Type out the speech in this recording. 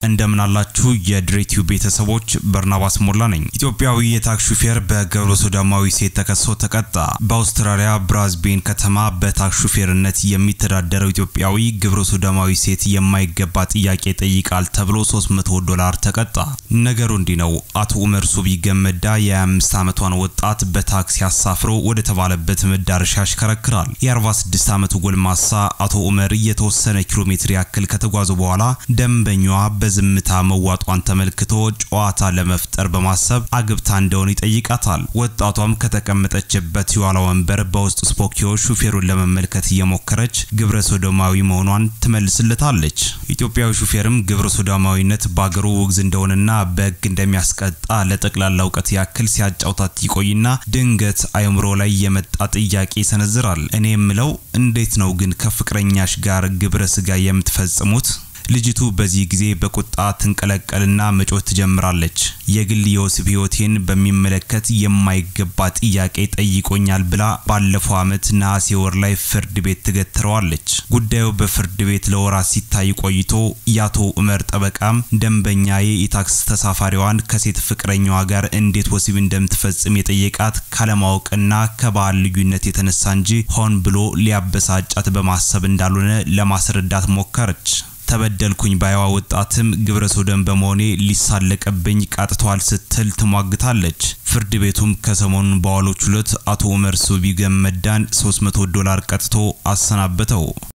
እንደምን አላችሁ የድሬቲው ቤተሰቦች በርናባስ ሞላ ነኝ። ኢትዮጵያዊ የታክሲ ሹፌር በገብረ ሶዶማዊ ሴት ተከሶ ተቀጣ። በአውስትራሊያ ብራዝቤን ከተማ በታክሲ ሹፌርነት የሚተዳደረው ኢትዮጵያዊ ገብረ ሶዶማዊ ሴት የማይገባ ጥያቄ ጠይቃል ተብሎ $300 ተቀጣ። ነገሩ እንዲህ ነው። አቶ ኡመር ሱቢ ገመዳ የ25 ዓመቷን ወጣት በታክሲ አሳፍሮ ወደ ተባለበት መዳረሻ ያሽከረክራል። የ46 ዓመቱ ጎልማሳ አቶ ኡመር የተወሰነ ኪሎ ሜትር ያክል ከተጓዙ በኋላ ደንበኛዋ በዝምታ መዋጧን ተመልክቶ ጨዋታ ለመፍጠር በማሰብ አግብታ እንደሆነ ይጠይቃታል። ወጣቷም ከተቀመጠችበት የኋላ ወንበር በውስጥ ስፖኪዮ ሹፌሩን ለመመልከት እየሞከረች ግብረ ሶዶማዊ መሆኗን ትመልስለታለች። ኢትዮጵያዊ ሹፌርም ግብረ ሶዶማዊነት ባገሩ ወግዝ እንደሆነና በሕግ እንደሚያስቀጣ ለጠቅላላ ዕውቀት ያክል ሲያጫውታት ይቆይና ድንገት አይምሮ ላይ የመጣ ጥያቄ ይሰነዝራል። እኔ የምለው እንዴት ነው ግን ከፍቅረኛሽ ጋር ግብረ ስጋ የምትፈጽሙት? ልጅቱ በዚህ ጊዜ በቁጣ ትንቀለቀልና መጮት ትጀምራለች። የግል የወሲብ ህይወቴን በሚመለከት የማይገባ ጥያቄ ጠይቆኛል ብላ ባለፈው ዓመት ነሐሴ ወር ላይ ፍርድ ቤት ትገትረዋለች። ጉዳዩ በፍርድ ቤት ለወራት ሲታይ ቆይቶ ያቶ ኡመር ጠበቃም ደንበኛዬ የታክሲ ተሳፋሪዋን ከሴት ፍቅረኛዋ ጋር እንዴት ወሲብ እንደምትፈጽም የጠየቃት ካለማወቅና ከባህል ልዩነት የተነሳ እንጂ ሆን ብሎ ሊያበሳጫት በማሰብ እንዳልሆነ ለማስረዳት ሞከረች። ተበደልኩኝ ባይዋ ወጣትም ግብረ ሶዶም በመሆኔ ሊሳለቀብኝ ቃጥቷል ስትል ትሟግታለች። ፍርድ ቤቱም ከሰሞኑን በዋለው ችሎት አቶ ኡመር ሱቢ ገመዳን $300 ቀጥቶ አሰናበተው።